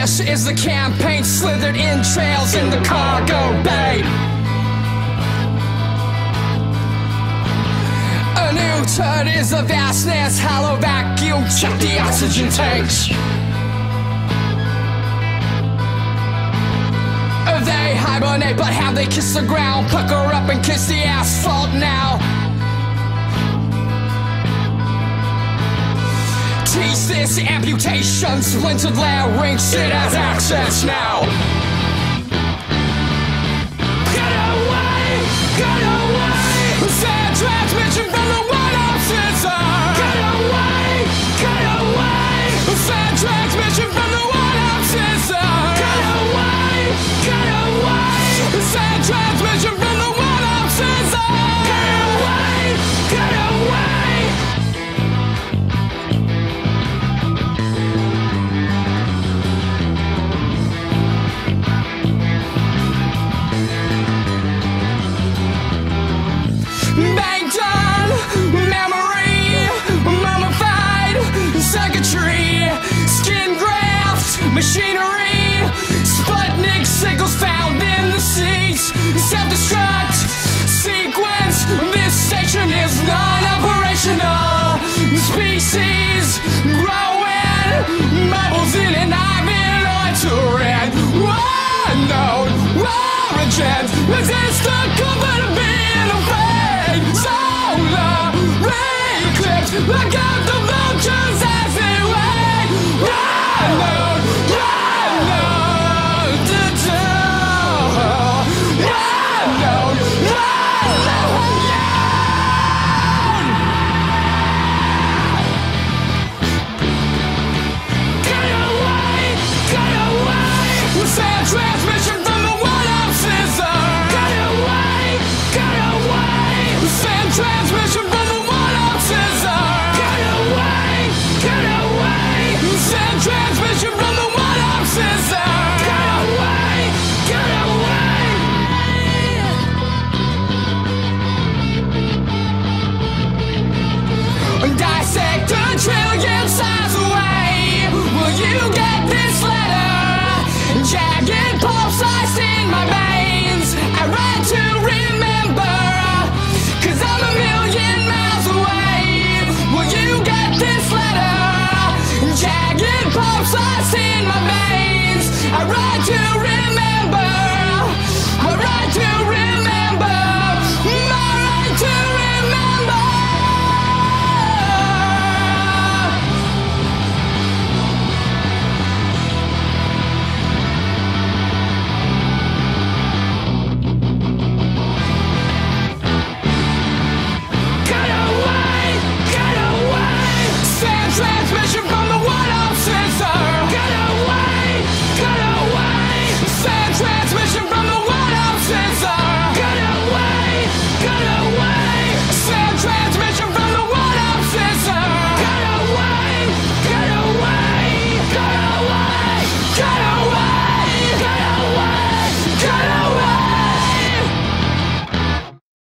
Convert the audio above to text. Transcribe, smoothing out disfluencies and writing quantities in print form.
This is the campaign, slithered in trails in the cargo bay. A new turd is a vastness, hollow vacuum, check the oxygen tanks. They hibernate, but how they kiss the ground, pucker up and kiss the asphalt now. Thesis, amputations, splintered larynx, it has access now. Get away, get away. Sad transmission from the one-up sensor. Get away, get away. Sad transmission from the one-up sensor. Get away, get away. Sad transmission from the one-up sensor. Get away, get away. Banked on memory, mummified circuitry, skin graft, machinery, Sputnik signals found in the seats, self-destruct sequence, this station is non-operational, species growing, bubbles in an Ivan altering, unknown origins, resist the comfort of being afraid. Solar eclipse, look out the vultures as they wait. I know.